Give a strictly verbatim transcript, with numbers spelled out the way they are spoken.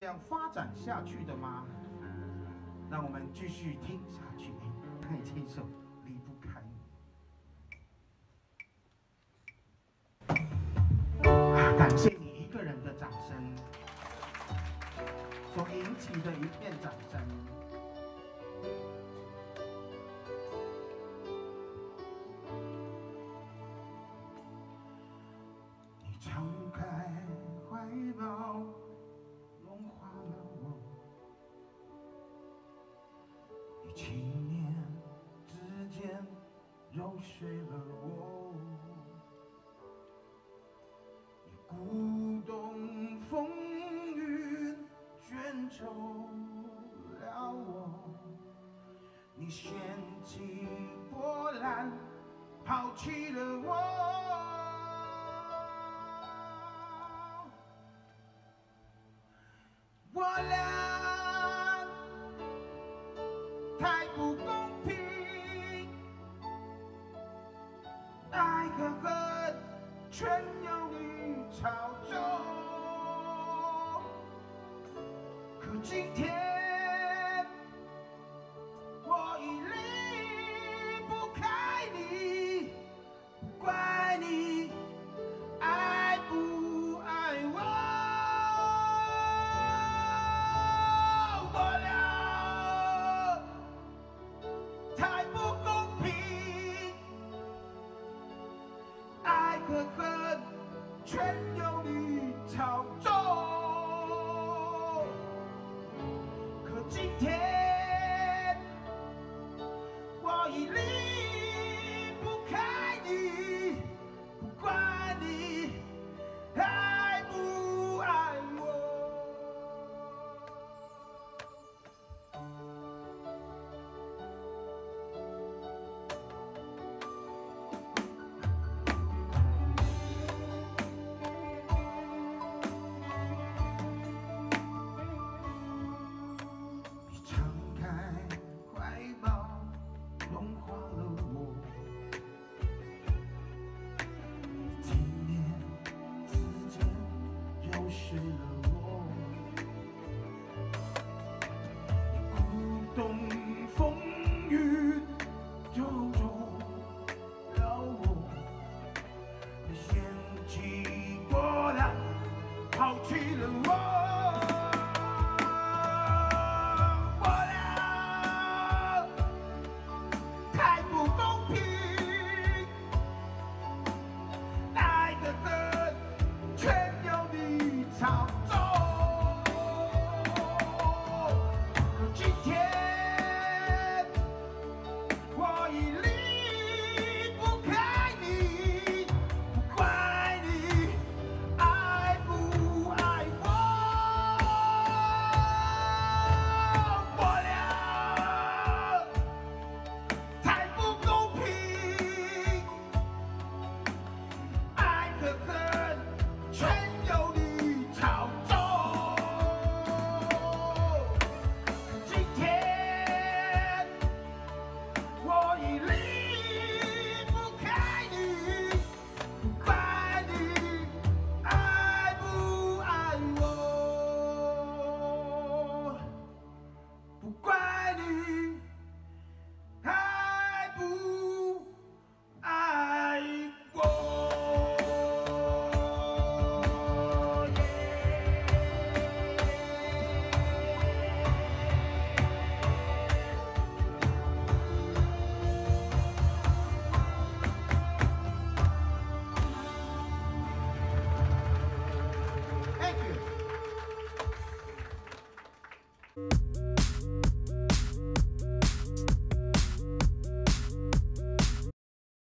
这样发展下去的吗？让我们继续听下去。看这一首《离不开你》啊，感谢你一个人的掌声所引起的一片掌声。你敞开怀抱，融化了我。你轻念之间，揉碎了我。你鼓动风云，卷走了我。你掀起波澜，抛弃了我。我俩太不公平，爱和恨全由你操纵。可今天我已离不开你，不怪你爱不爱我。可恨全由你操纵，可今天。